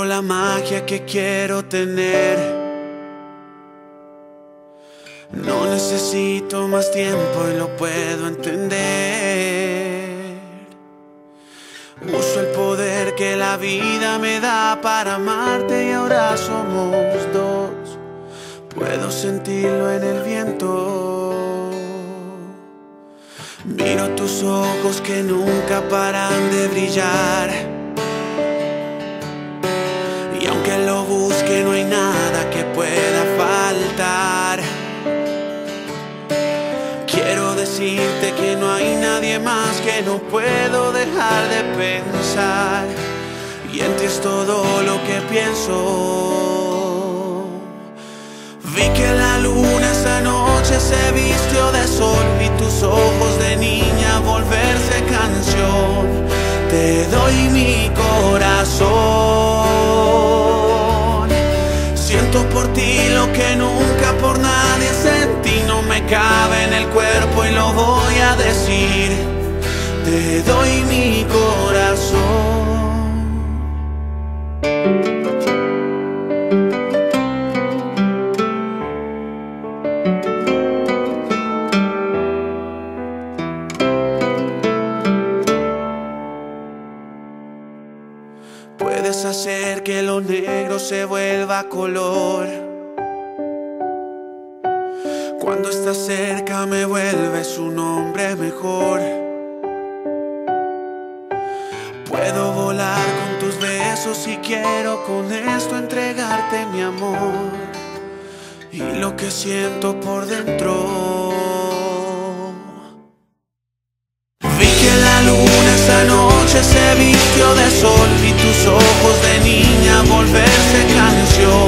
la magia que quiero tener. No necesito más tiempo y lo puedo entender. Uso el poder que la vida me da para amarte y ahora somos dos. Puedo sentirlo en el viento. Miro tus ojos que nunca paran de brillar. Y aunque lo busque no hay nada que pueda faltar. Quiero decirte que no hay nadie más, que no puedo dejar de pensar. Y en ti es todo lo que pienso. Vi que la luna esa noche se vistió de sol. Vi tus ojos de niña volverse canción. Te doy mi corazón. Siento por ti lo que nunca por nadie sentí. No me cabe en el cuerpo y lo voy a decir. Te doy mi corazón. Puedes hacer que lo negro se vuelva color. Cuando estás cerca me vuelves un hombre mejor. Puedo volar con tus besos y quiero con esto entregarte mi amor y lo que siento por dentro. Vi que la luna esa noche se vistió de sol. Vi tus ojos de niña volverse canción.